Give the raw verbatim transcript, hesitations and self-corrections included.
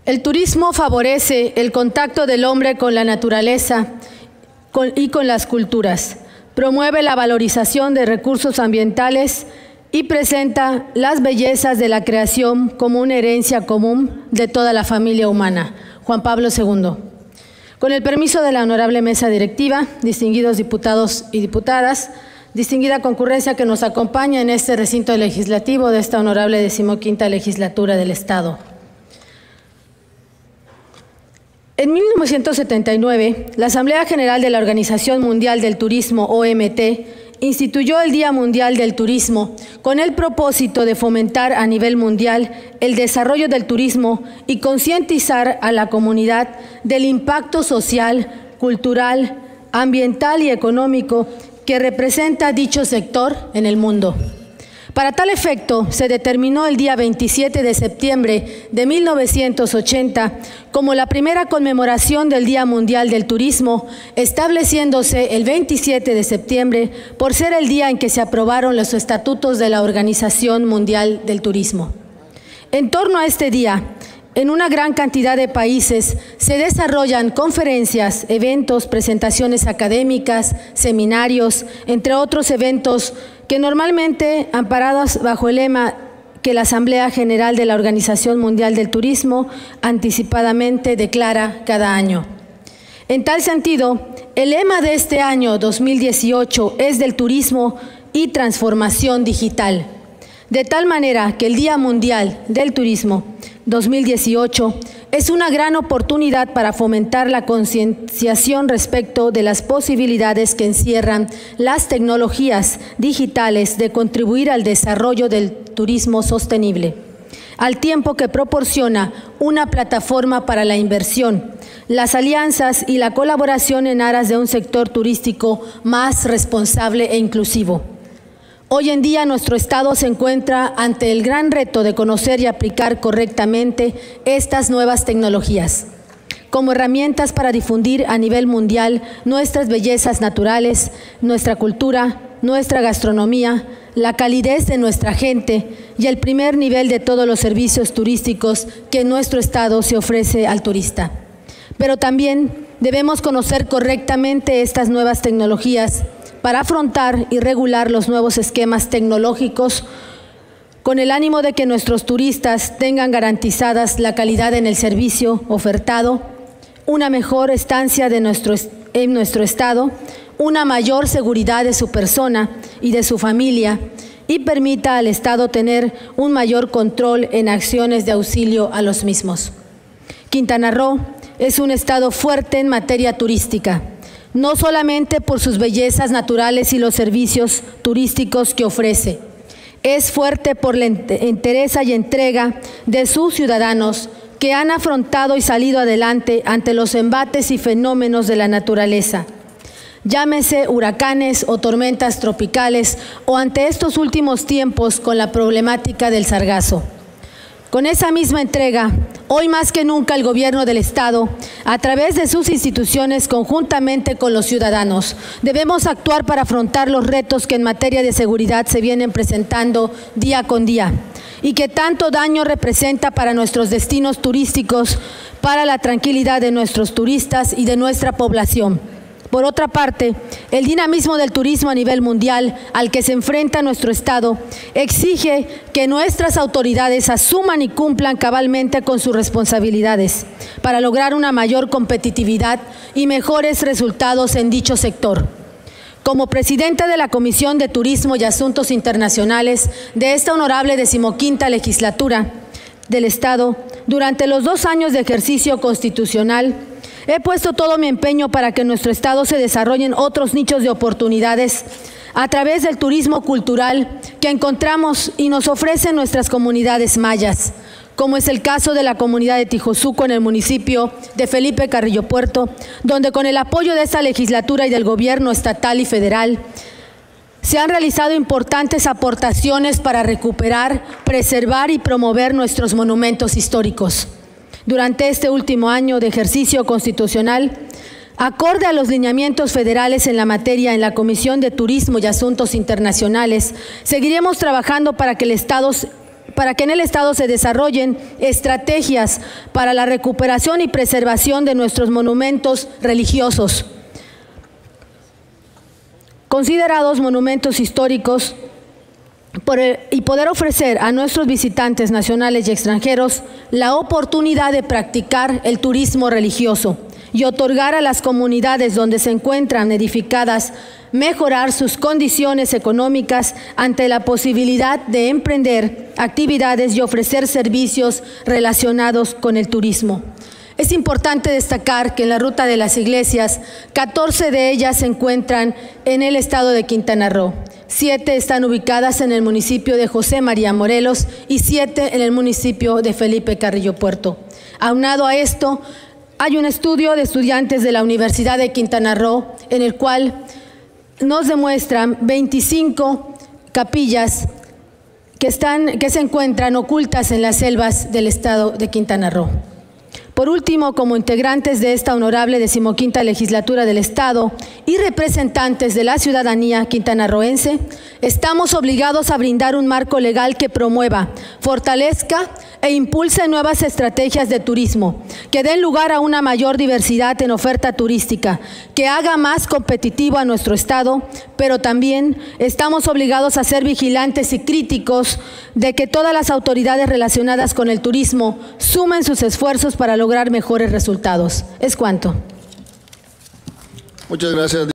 El turismo favorece el contacto del hombre con la naturaleza y con las culturas, promueve la valorización de recursos ambientales y presenta las bellezas de la creación como una herencia común de toda la familia humana. Juan Pablo segundo. Con el permiso de la honorable mesa directiva, distinguidos diputados y diputadas, distinguida concurrencia que nos acompaña en este recinto legislativo de esta honorable decimoquinta legislatura del Estado. En mil novecientos setenta y nueve, la Asamblea General de la Organización Mundial del Turismo, O M T, instituyó el Día Mundial del Turismo con el propósito de fomentar a nivel mundial el desarrollo del turismo y concientizar a la comunidad del impacto social, cultural, ambiental y económico que representa dicho sector en el mundo. Para tal efecto, se determinó el día veintisiete de septiembre de mil novecientos ochenta como la primera conmemoración del Día Mundial del Turismo, estableciéndose el veintisiete de septiembre por ser el día en que se aprobaron los estatutos de la Organización Mundial del Turismo. En torno a este día, en una gran cantidad de países se desarrollan conferencias, eventos, presentaciones académicas, seminarios, entre otros eventos que normalmente, amparados bajo el lema que la Asamblea General de la Organización Mundial del Turismo anticipadamente declara cada año. En tal sentido, el lema de este año dos mil dieciocho es del turismo y transformación digital, de tal manera que el Día Mundial del Turismo dos mil dieciocho es una gran oportunidad para fomentar la concienciación respecto de las posibilidades que encierran las tecnologías digitales de contribuir al desarrollo del turismo sostenible, al tiempo que proporciona una plataforma para la inversión, las alianzas y la colaboración en aras de un sector turístico más responsable e inclusivo. Hoy en día nuestro Estado se encuentra ante el gran reto de conocer y aplicar correctamente estas nuevas tecnologías como herramientas para difundir a nivel mundial nuestras bellezas naturales, nuestra cultura, nuestra gastronomía, la calidez de nuestra gente y el primer nivel de todos los servicios turísticos que en nuestro Estado se ofrece al turista. Pero también debemos conocer correctamente estas nuevas tecnologías para afrontar y regular los nuevos esquemas tecnológicos con el ánimo de que nuestros turistas tengan garantizadas la calidad en el servicio ofertado, una mejor estancia de nuestro, en nuestro Estado, una mayor seguridad de su persona y de su familia y permita al Estado tener un mayor control en acciones de auxilio a los mismos. Quintana Roo es un Estado fuerte en materia turística, no solamente por sus bellezas naturales y los servicios turísticos que ofrece. Es fuerte por la entereza y entrega de sus ciudadanos que han afrontado y salido adelante ante los embates y fenómenos de la naturaleza. Llámese huracanes o tormentas tropicales o ante estos últimos tiempos con la problemática del sargazo. Con esa misma entrega, hoy más que nunca el Gobierno del Estado, a través de sus instituciones conjuntamente con los ciudadanos, debemos actuar para afrontar los retos que en materia de seguridad se vienen presentando día con día y que tanto daño representa para nuestros destinos turísticos, para la tranquilidad de nuestros turistas y de nuestra población. Por otra parte, el dinamismo del turismo a nivel mundial al que se enfrenta nuestro Estado exige que nuestras autoridades asuman y cumplan cabalmente con sus responsabilidades para lograr una mayor competitividad y mejores resultados en dicho sector. Como presidenta de la Comisión de Turismo y Asuntos Internacionales de esta honorable decimoquinta legislatura del Estado, durante los dos años de ejercicio constitucional, he puesto todo mi empeño para que en nuestro Estado se desarrollen otros nichos de oportunidades a través del turismo cultural que encontramos y nos ofrecen nuestras comunidades mayas, como es el caso de la comunidad de Tijosuco en el municipio de Felipe Carrillo Puerto, donde con el apoyo de esta legislatura y del gobierno estatal y federal se han realizado importantes aportaciones para recuperar, preservar y promover nuestros monumentos históricos. Durante este último año de ejercicio constitucional, acorde a los lineamientos federales en la materia en la Comisión de Turismo y Asuntos Internacionales, seguiremos trabajando para que el Estado para que en el Estado se desarrollen estrategias para la recuperación y preservación de nuestros monumentos religiosos, considerados monumentos históricos, por el, y poder ofrecer a nuestros visitantes nacionales y extranjeros la oportunidad de practicar el turismo religioso y otorgar a las comunidades donde se encuentran edificadas mejorar sus condiciones económicas ante la posibilidad de emprender actividades y ofrecer servicios relacionados con el turismo. Es importante destacar que en la Ruta de las Iglesias, catorce de ellas se encuentran en el estado de Quintana Roo, siete están ubicadas en el municipio de José María Morelos y siete en el municipio de Felipe Carrillo Puerto. Aunado a esto, hay un estudio de estudiantes de la Universidad de Quintana Roo en el cual nos demuestran veinticinco capillas que, están, que se encuentran ocultas en las selvas del estado de Quintana Roo. Por último, como integrantes de esta honorable decimoquinta legislatura del Estado y representantes de la ciudadanía quintanarroense, estamos obligados a brindar un marco legal que promueva, fortalezca e impulse nuevas estrategias de turismo, que den lugar a una mayor diversidad en oferta turística, que haga más competitivo a nuestro Estado, pero también estamos obligados a ser vigilantes y críticos de que todas las autoridades relacionadas con el turismo sumen sus esfuerzos para lograr mejores resultados. Es cuanto. Muchas gracias.